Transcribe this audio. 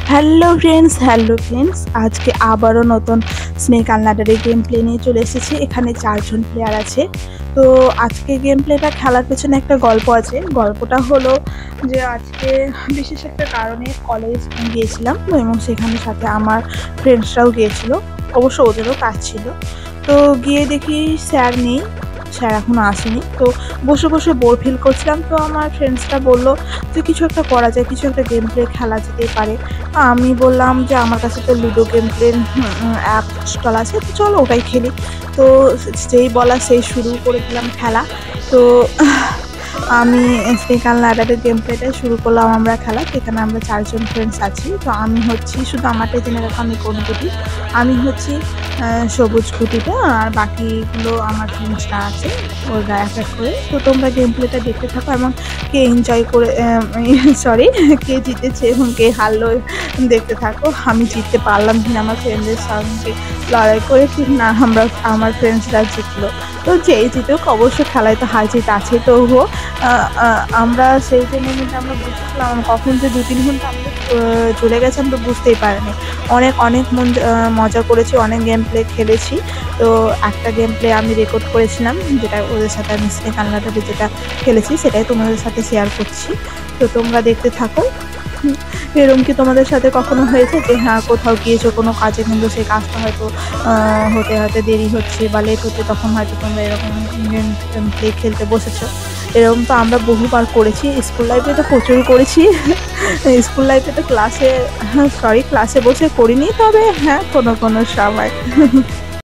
Hello friends, আজকে আবারও নতুন স্নেক আনলাডারের গেম প্লে নিয়ে চলে এসেছি। এখানে 4জন প্লেয়ার আছে। তো আজকে গেম প্লেটা খেলার পেছনে একটা গল্প আছে। গল্পটা হলো যে আজকে বিশেষ একটা কারণে কলেজ গিয়েছিলাম এবং সেখানে সাথে আমার ফ্রেন্ডসরাও গিয়েছিল। অবশ্য ওদেরও কাজ ছিল। তো গিয়ে দেখি স্যার নেই, স্যার এখনো আসেনি। তো বসে বসে বোর ফিল করছিলাম। তো আমার ফ্রেন্ডসরা বললো যে কিছু একটা করা যায়, কিছু একটা গেম প্লে খেলা যেতেই পারে। আমি বললাম যে আমার কাছে তো ludo game play app install আছে, তো চলো ওটাই খেলি। তো যেই বলা সেই শুরু করে দিলাম খেলা। তো আমি স্নেক আনলাডারের গেম প্লেটাই শুরু করলাম আমরা খেলা। সেখানে আমরা 4জন ফ্রেন্ডস আছি। তো আমি হচ্ছি, শুধু আমারটাই জেনে রাখো আমি কোন গুটি। আমি হচ্ছি সবুজ গুটিটা, আর বাকিগুলো আমার ফ্রেন্ডসরা আছে ওরা এক এক করে। তো তোমরা গেম প্লেটা দেখতে থাকো এবং কে এনজয় করে সরি কে জিতেছে এবং কে হারলো দেখতে থাকো। আমি জিততে পারলাম কিনা, আমার ফ্রেন্ডদের সঙ্গে লড়াই করে ঠিক না আমার ফ্রেন্ডসরা জিতলো। তো যেই জিতুক, অবশ্য খেলায় তো হার জিত আছে। তবুও আমরা সেই জন্য কিন্তু আমরা বুঝছিলাম কখন যে 2-3 ঘন্টা আমরা চলে গেছে আমরা বুঝতেই পারিনি। অনেক অনেক মজা করেছি, অনেক গেম প্লে খেলেছি। তো একটা গেম প্লে আমি রেকর্ড করেছিলাম, যেটা ওদের সাথে আমি স্নেক আনলাডারে যেটা খেলেছি সেটাই তোমাদের সাথে শেয়ার করছি। তো তোমরা দেখতে থাকো। এরকম কি তোমাদের সাথে কখনো হয়েছে যে হ্যাঁ কোথাও গিয়েছো কোনো কাজে, কিন্তু সেই কাজটা হয়তো হতে হতে দেরি হচ্ছে বা লেট হচ্ছে, তখন হয়তো তোমরা এরকম গেম প্লে খেলতে বসেছো? এরকম তো আমরা বহুবার করেছি। স্কুল লাইফে তো প্রচুর করেছি। স্কুল লাইফে তো ক্লাসে বসে করিনি, তবে হ্যাঁ কোনো কোনো সময়।